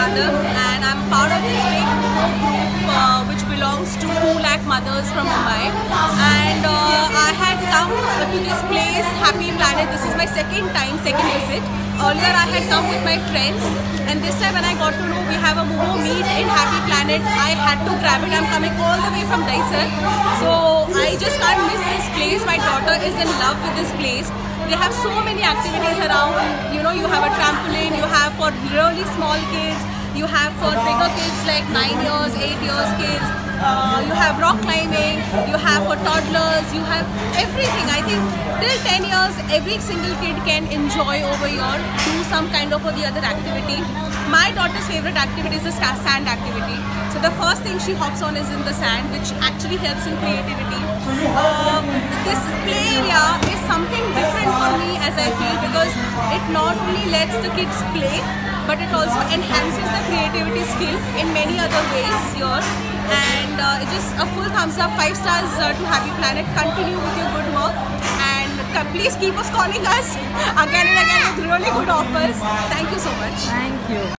mother, and I'm part of this big group which belongs to 2 lakh mothers from Mumbai. And I had come to this place, Happy Planet. This is my second visit. Earlier I had come with my friends, and this time when I got to know we have a Momo meet in Happy Planet, I had to grab it. I'm coming all the way from Daisar, so I just can't miss this place. My daughter is in love with this place. They have so many activities around. You know, you have a trampoline, you have for really small kids, you have for bigger kids like 9 years, 8 years kids. You have rock climbing, you have for toddlers, you have everything. I think till 10 years, every single kid can enjoy over here, do some kind of or the other activity. My daughter's favorite activity is the sand activity. So the first thing she hops on is in the sand, which actually helps in creativity. This play area is something different for me, as I feel, because it not only lets the kids play, but it also enhances the creativity skill in many other ways here. And it's just a full thumbs up, 5 stars to Happy Planet. Continue with your good work, and please keep us calling us again and again with really good offers. Thank you so much. Thank you.